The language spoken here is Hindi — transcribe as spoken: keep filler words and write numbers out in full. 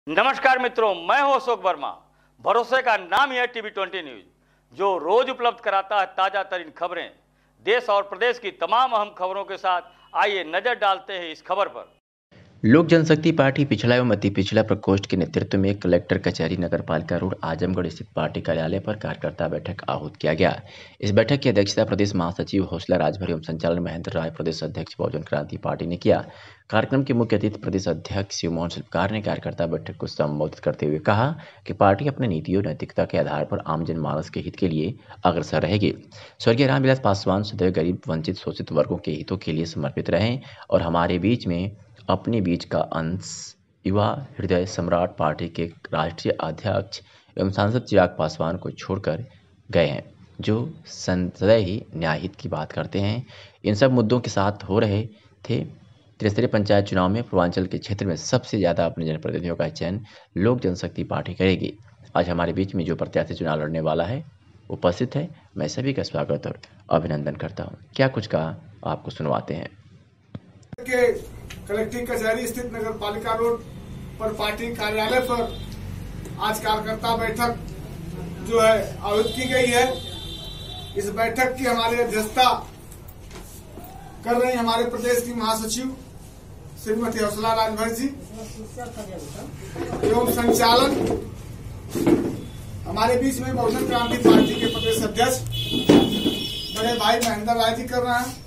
नमस्कार मित्रों, मैं हूं अशोक वर्मा। भरोसे का नाम ही है टीवी ट्वेंटी न्यूज, जो रोज उपलब्ध कराता है ताजा तरीन खबरें। देश और प्रदेश की तमाम अहम खबरों के साथ आइए नजर डालते हैं इस खबर पर। लोक जनशक्ति पार्टी पिछड़ा एवं अति पिछड़ा प्रकोष्ठ के नेतृत्व में कलेक्टर कचहरी नगर पालिका रोड आजमगढ़ स्थित पार्टी कार्यालय पर कार्यकर्ता बैठक आहूत किया गया। इस बैठक की अध्यक्षता प्रदेश महासचिव हौसला राजभर एवं संचालन महेंद्र राय, प्रदेश अध्यक्ष बहुजन क्रांति पार्टी ने किया। कार्यक्रम के मुख्य अतिथि प्रदेश अध्यक्ष शिवमोहन शिल्पकार ने कार्यकर्ता बैठक को संबोधित करते हुए कहा कि पार्टी अपने नीतियों नैतिकता के आधार पर आम जनमानस के हित के लिए अग्रसर रहेगी। स्वर्गीय रामविलास पासवान सदैव गरीब, वंचित, शोषित वर्गों के हितों के लिए समर्पित रहे और हमारे बीच में अपने बीच का अंश युवा हृदय सम्राट पार्टी के राष्ट्रीय अध्यक्ष एवं सांसद चिराग पासवान को छोड़कर गए हैं, जो सदैव ही न्याय हित की बात करते हैं। इन सब मुद्दों के साथ हो रहे थे त्रिस्तरीय पंचायत चुनाव में पूर्वांचल के क्षेत्र में सबसे ज़्यादा अपने जनप्रतिनिधियों का चयन लोक जनशक्ति पार्टी करेगी। आज हमारे बीच में जो प्रत्याशी चुनाव लड़ने वाला है उपस्थित है। मैं सभी का स्वागत और अभिनंदन करता हूँ। क्या कुछ कहा आपको सुनवाते हैं। के कलेक्टर कचहरी स्थित नगर पालिका रोड पर पार्टी कार्यालय पर आज कार्यकर्ता बैठक जो है आयोजित की गई है। इस बैठक की हमारी अध्यक्षता कर रही हमारे प्रदेश की महासचिव श्रीमती हौसला राजभर जी एवं संचालन हमारे बीच में बहुजन क्रांति पार्टी के प्रदेश अध्यक्ष बड़े भाई महेंद्र राय जी कर रहे हैं।